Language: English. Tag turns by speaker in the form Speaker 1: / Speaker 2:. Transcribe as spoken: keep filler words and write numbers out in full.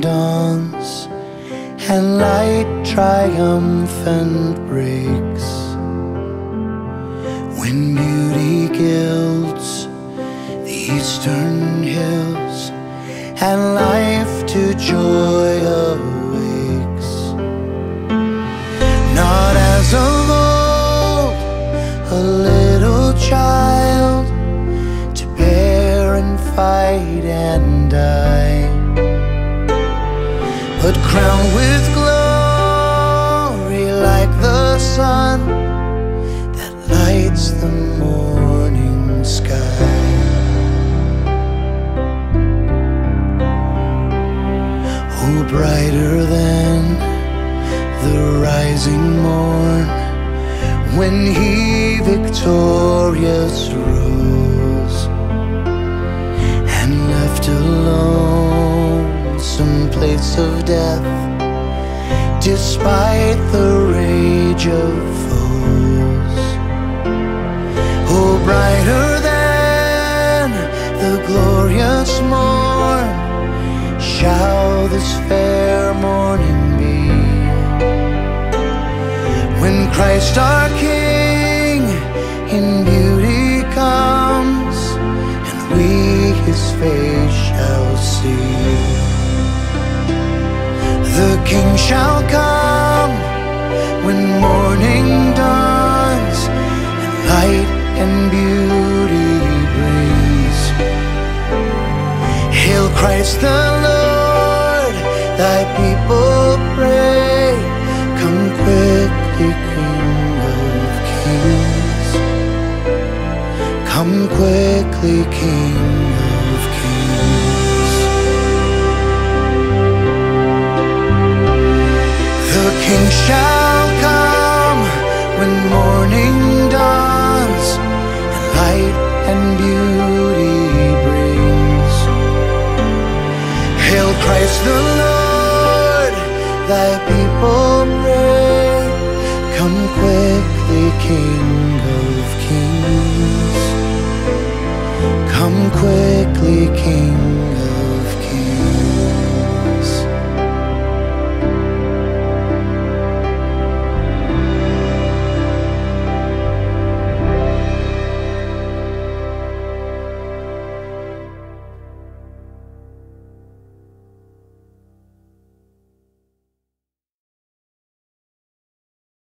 Speaker 1: dawns and light triumphant breaks, when beauty gilds the eastern hills and life to joy awakes. Not as of old, a little child to bear and fight and die, but crowned with glory like the sun that lights the morning sky. Oh, brighter than the rising morn, when he victorious rose and left alone some place of death, despite the rage of foes. Oh, brighter than the glorious morn shall this fair morning be, when Christ our King in beauty comes, and we his face shall see. The King shall come when morning dawns, and light and beauty brings. Hail Christ the Lord, thy people pray. Come quickly, King of kings. Come quickly, King of kings. The King shall come when morning dawns, and light and beauty brings. Hail Christ the Lord, thy people pray. Come quickly, King of kings. Come quickly, King